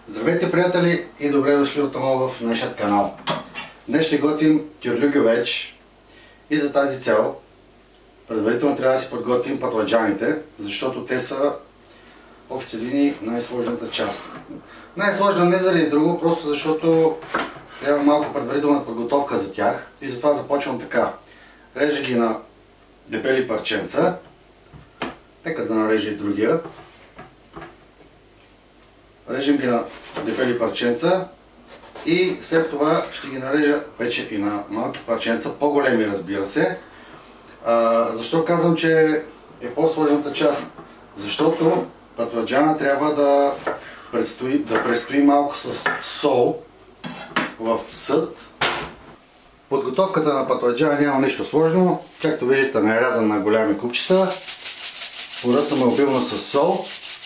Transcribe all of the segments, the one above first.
Здравейте, приятели, и добре дошли отново в нашия канал. Днес ще готвим тюрлюгювеч и за тази цел предварително трябва да си подготвим патладжаните, защото те са в общи линии най-сложната част. Най-сложна не заради друго, просто защото трябва малко предварителна подготовка за тях и затова започвам така. Режа ги на дебели парченца. Нека да нарежа и другия. Режем ги на дебели парченца и след това ще ги нарежа вече и на малки парченца, по-големи, разбира се. Защо казвам, че е по-сложната част? Защото патладжана трябва да престои малко с сол в съд. Подготовката на патладжана няма нищо сложно. Както виждате, нарязан на голями купчета. Поръсвам съм обилно с сол.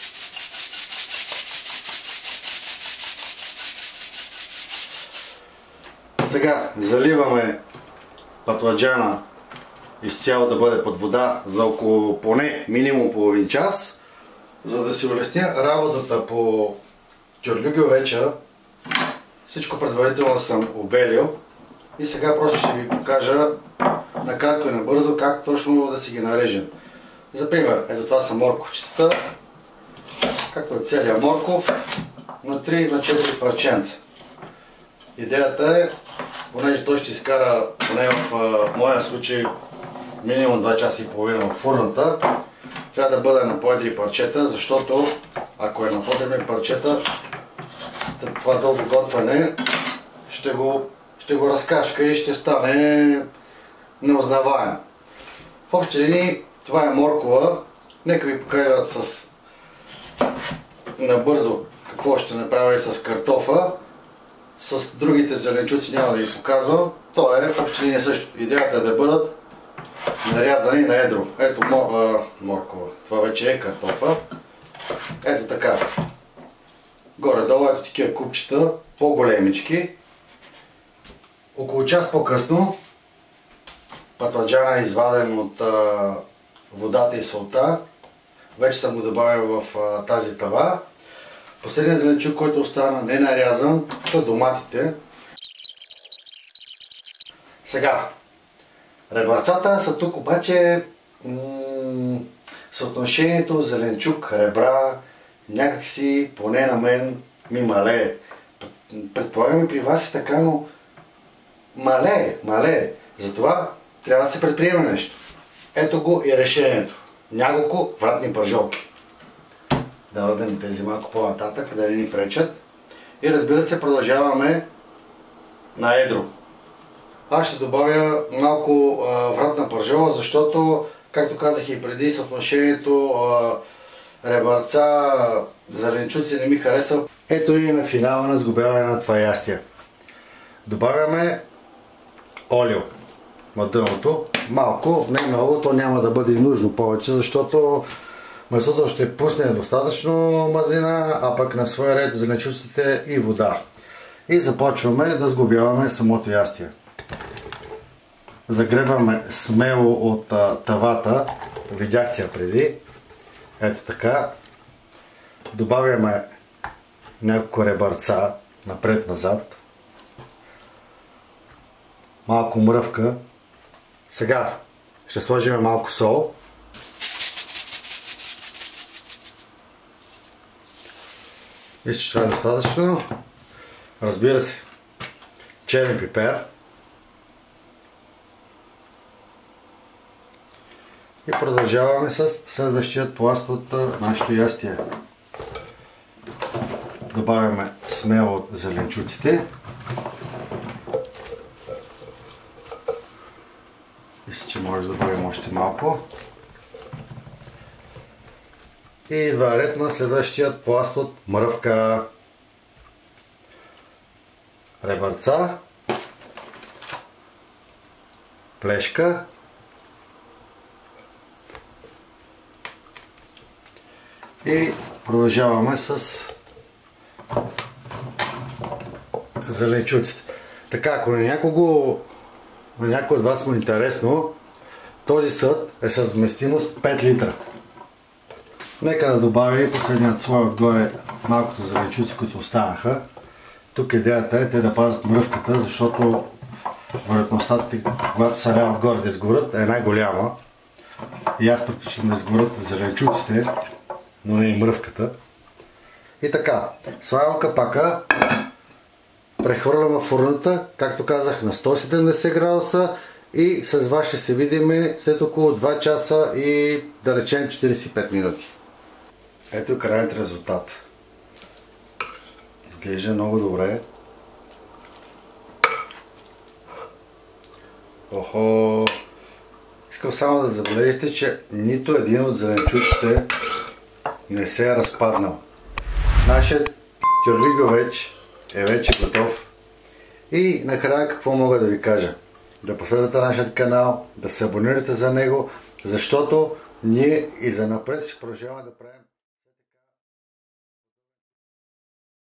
Сега заливаме патладжана изцяло да бъде под вода за около поне минимум половин час, за да си улесня работата по тюрлюгювеча. Всичко предварително съм обелил и сега просто ще ви покажа накратко и набързо как точно да си ги нарежем. За пример, ето това са морковчетата, както е целият морков, на 3 на 4 парченца. Идеята е, понеже той ще изкара, поне в моя случай, минимум 2 часа и половина в фурната, трябва да бъде на по-едри парчета, защото ако е на по-дребни парчета, това дълго готвене ще го разкашка и ще стане неузнаваем. В общи линии това е моркова. Нека ви покажа набързо какво ще направя и с картофа. С другите зеленчуци няма да ви показвам. То е в общи линии също. Идеята е да бъдат нарязани на едро. Ето моркова. Това вече е картофа. Ето така. Горе-долу ето такива купчета, по-големички. Около час по-късно патладжана е изваден от водата и солта. Вече съм го добавил в тази тава. Последният зеленчук, който остана ненарязан, са доматите. Сега, ребърцата са тук, обаче съотношението зеленчук-ребра някакси, поне на мен, ми малее. Предполагам и при вас е така, но малее. Затова трябва да се предприеме нещо. Ето го и решението. Няколко вратни пържолки. Да радим тези малко по-нататък, да не ни пречат. И разбира се, продължаваме на едро. Аз ще добавя малко вратна пържола, защото, както казах и преди, съотношението ребърца, зеленчуци не ми харесва. Ето и на финала на сгубяване на това ястие. Добавяме олио на дъното. Малко, не много, то няма да бъде нужно повече, защото месото ще пусне достатъчно мазнина, а пък на своя ред зеленчуците и вода. И започваме да сглобяваме самото ястие. Загреваме смело от тавата, видяхте я преди. Ето така. Добавяме няколко ребърца напред-назад. Малко мръвка. Сега ще сложим малко сол. Вижте, че това е достатъчно. Разбира се, черен пипер. И продължаваме с следващият пласт от нашето ястие. Добавяме смело от зеленчуците. Мисля, че може да добавим още малко. И идва ред на следващият пласт от мръвка. Ребърца. Плешка. И продължаваме с зеленчуците. Така, ако на някой от вас му е интересно, този съд е с вместимост 5 литра. Нека да добавя и последният слой отгоре малкото зеленчуци, които останаха. Тук идеята е те да пазят мръвката, защото вероятността, когато са лява отгоре да изгорят, е най-голяма. И аз предпочитам да изгорят зеленчуците, но не и мръвката. И така, слагам капака, прехвърлям в фурната, както казах, на 170 градуса и с вас ще се видим след около 2 часа и да речем 45 минути. Ето и крайният резултат. Изглежда много добре. Охо! Искам само да забележите, че нито един от зеленчуците не се е разпаднал. Нашият тюрлиговеч е вече готов. И накрая какво мога да ви кажа? Да последвате нашия канал, да се абонирате за него, защото ние и занапред ще продължаваме да правим